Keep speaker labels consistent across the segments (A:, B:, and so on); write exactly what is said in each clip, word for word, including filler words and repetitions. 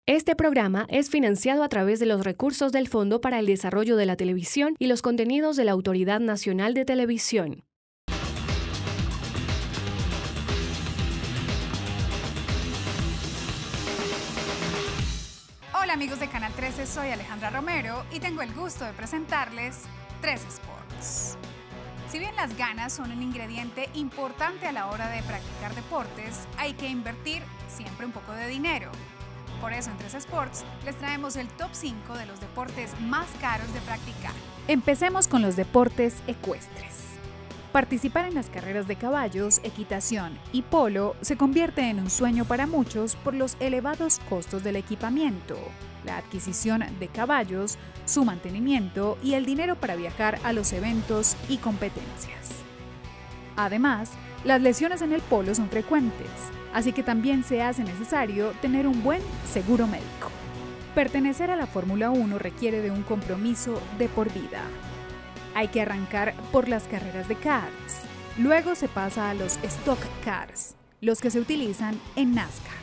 A: Este programa es financiado a través de los recursos del Fondo para el Desarrollo de la Televisión y los contenidos de la Autoridad Nacional de Televisión.
B: Hola amigos de Canal trece, soy Alejandra Romero y tengo el gusto de presentarles trece Sports. Si bien las ganas son un ingrediente importante a la hora de practicar deportes, hay que invertir siempre un poco de dinero. Por eso en trece Sports les traemos el top cinco de los deportes más caros de practicar. Empecemos con los deportes ecuestres. Participar en las carreras de caballos, equitación y polo se convierte en un sueño para muchos por los elevados costos del equipamiento, la adquisición de caballos, su mantenimiento y el dinero para viajar a los eventos y competencias. Además, las lesiones en el polo son frecuentes, así que también se hace necesario tener un buen seguro médico. Pertenecer a la Fórmula uno requiere de un compromiso de por vida. Hay que arrancar por las carreras de karts, luego se pasa a los stock cars, los que se utilizan en NASCAR.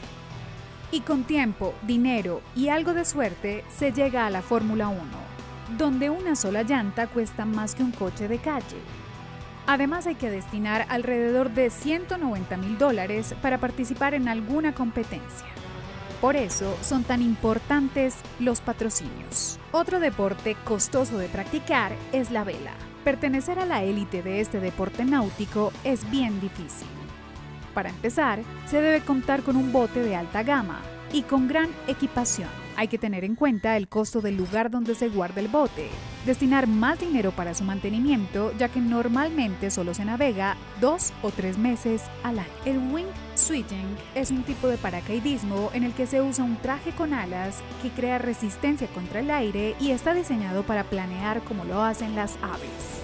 B: Y con tiempo, dinero y algo de suerte se llega a la Fórmula uno, donde una sola llanta cuesta más que un coche de calle. Además hay que destinar alrededor de ciento noventa mil dólares para participar en alguna competencia. Por eso son tan importantes los patrocinios. Otro deporte costoso de practicar es la vela. Pertenecer a la élite de este deporte náutico es bien difícil. Para empezar, se debe contar con un bote de alta gama y con gran equipación. Hay que tener en cuenta el costo del lugar donde se guarda el bote, destinar más dinero para su mantenimiento, ya que normalmente solo se navega dos o tres meses al año. El wingsuiting es un tipo de paracaidismo en el que se usa un traje con alas que crea resistencia contra el aire y está diseñado para planear como lo hacen las aves.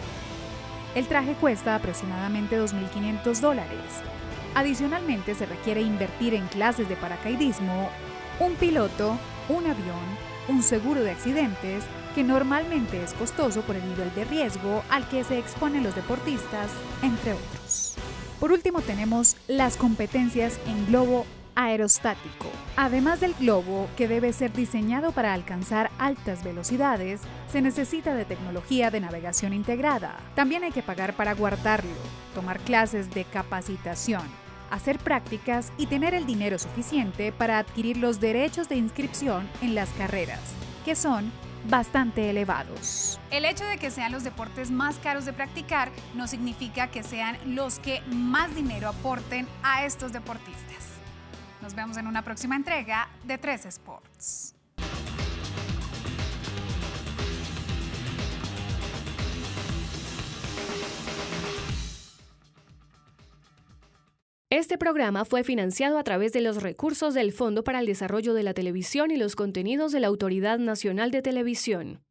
B: El traje cuesta aproximadamente dos mil quinientos dólares. Adicionalmente, se requiere invertir en clases de paracaidismo, un piloto, un avión, un seguro de accidentes, que normalmente es costoso por el nivel de riesgo al que se exponen los deportistas, entre otros. Por último, tenemos las competencias en globo aerostático. Además del globo, que debe ser diseñado para alcanzar altas velocidades, se necesita de tecnología de navegación integrada. También hay que pagar para guardarlo, tomar clases de capacitación, hacer prácticas y tener el dinero suficiente para adquirir los derechos de inscripción en las carreras, que son bastante elevados. El hecho de que sean los deportes más caros de practicar no significa que sean los que más dinero aporten a estos deportistas. Nos vemos en una próxima entrega de trece Sports.
A: Este programa fue financiado a través de los recursos del Fondo para el Desarrollo de la Televisión y los contenidos de la Autoridad Nacional de Televisión.